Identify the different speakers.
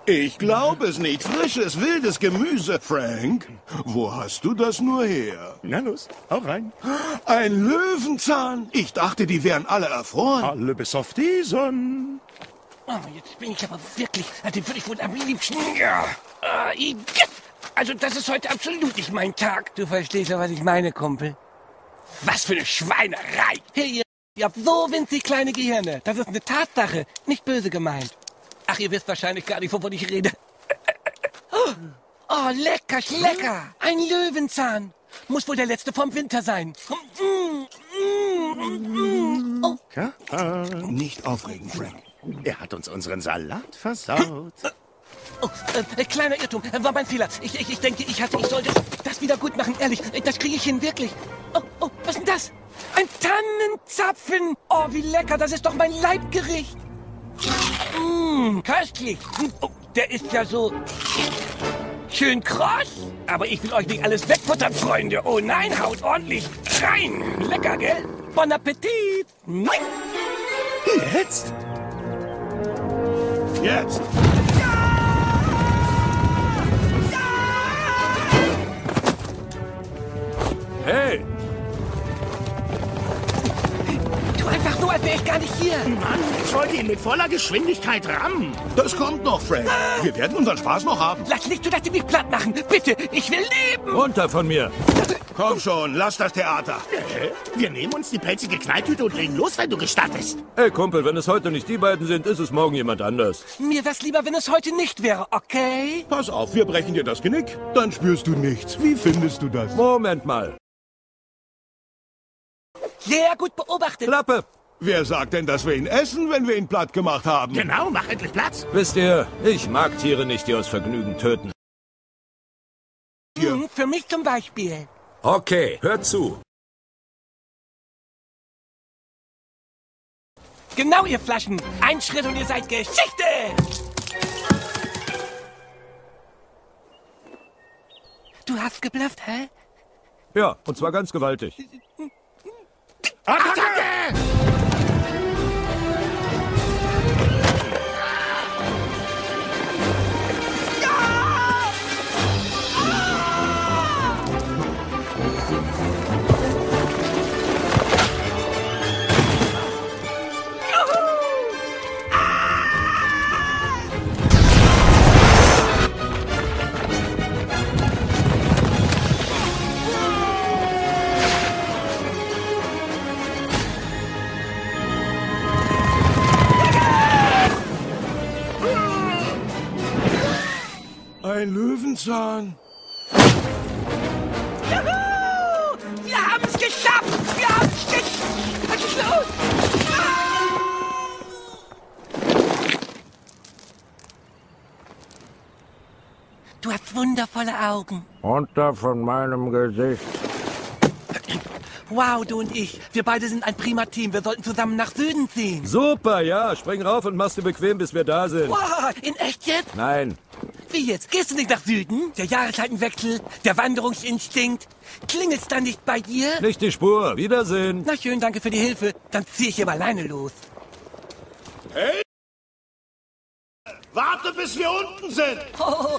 Speaker 1: Ich glaube es nicht. Frisches, wildes Gemüse. Frank, wo hast du das nur her?
Speaker 2: Na los, hau rein.
Speaker 1: Ein Löwenzahn. Ich dachte, die wären alle erfroren.
Speaker 2: Alle bis auf diesen.
Speaker 3: Oh, jetzt bin ich aber wirklich... Den würde ich wohl am liebsten... Ja. Also das ist heute absolut nicht mein Tag. Du verstehst ja, was ich meine, Kumpel. Was für eine Schweinerei. Hey, ihr habt so winzig kleine Gehirne. Das ist eine Tatsache, nicht böse gemeint. Ach, ihr wisst wahrscheinlich gar nicht, wovon ich rede. Oh, lecker, lecker. Ein Löwenzahn. Muss wohl der letzte vom Winter sein. Oh.
Speaker 1: Nicht aufregen, Frank.
Speaker 2: Er hat uns unseren Salat versaut.
Speaker 3: Oh, kleiner Irrtum, war mein Fehler. Ich denke, ich sollte das wieder gut machen. Ehrlich, das kriege ich hin, wirklich. Oh, was ist denn das? Ein Tannenzapfen. Oh, wie lecker, das ist doch mein Leibgericht. Köstlich. Oh, der ist ja so schön kross. Aber ich will euch nicht alles wegfuttern, Freunde. Oh nein, haut ordentlich rein. Lecker, gell? Bon Appetit.
Speaker 2: Jetzt?
Speaker 1: Jetzt!
Speaker 4: Hey!
Speaker 3: Tu einfach so, als wäre ich gar nicht hier.
Speaker 2: Mann, ich wollte ihn mit voller Geschwindigkeit rammen.
Speaker 1: Das kommt noch, Frank. Wir werden unseren Spaß noch haben.
Speaker 3: Lass nicht zu, dass die mich platt machen. Bitte, ich will leben.
Speaker 4: Runter von mir!
Speaker 1: Komm schon, lass das Theater.
Speaker 2: Wir nehmen uns die pelzige Knalltüte und legen los, wenn du gestattest.
Speaker 4: Hey Kumpel, wenn es heute nicht die beiden sind, ist es morgen jemand anders.
Speaker 3: Mir wär's lieber, wenn es heute nicht wäre, okay?
Speaker 1: Pass auf, wir brechen dir das Genick. Dann spürst du nichts. Wie findest du das?
Speaker 4: Moment mal.
Speaker 3: Sehr gut beobachtet.
Speaker 4: Klappe!
Speaker 1: Wer sagt denn, dass wir ihn essen, wenn wir ihn platt gemacht haben?
Speaker 2: Genau, mach endlich Platz.
Speaker 4: Wisst ihr, ich mag Tiere nicht, die aus Vergnügen töten.
Speaker 3: Für mich zum Beispiel.
Speaker 4: Okay, hört zu.
Speaker 3: Genau, ihr Flaschen. Ein Schritt und ihr seid Geschichte. Du hast geblufft, hä?
Speaker 4: Ja, und zwar ganz gewaltig.
Speaker 2: Attacke!
Speaker 1: Ein Löwenzahn.
Speaker 3: Juhu! Wir haben es geschafft! Wir haben es Was ist los? Du hast wundervolle Augen.
Speaker 4: Runter von meinem Gesicht.
Speaker 3: Wow, du und ich. Wir beide sind ein prima Team. Wir sollten zusammen nach Süden ziehen.
Speaker 4: Super, ja. Spring rauf und mach's dir bequem, bis wir da sind.
Speaker 3: Wow, in echt jetzt?
Speaker 4: Nein.
Speaker 3: Wie jetzt? Gehst du nicht nach Süden? Der Jahreszeitenwechsel, der Wanderungsinstinkt. Klingelt's dann nicht bei dir?
Speaker 4: Nicht die Spur. Wiedersehen.
Speaker 3: Na schön, danke für die Hilfe. Dann ziehe ich aber alleine los.
Speaker 1: Hey! Warte, bis wir unten sind.
Speaker 3: Oh,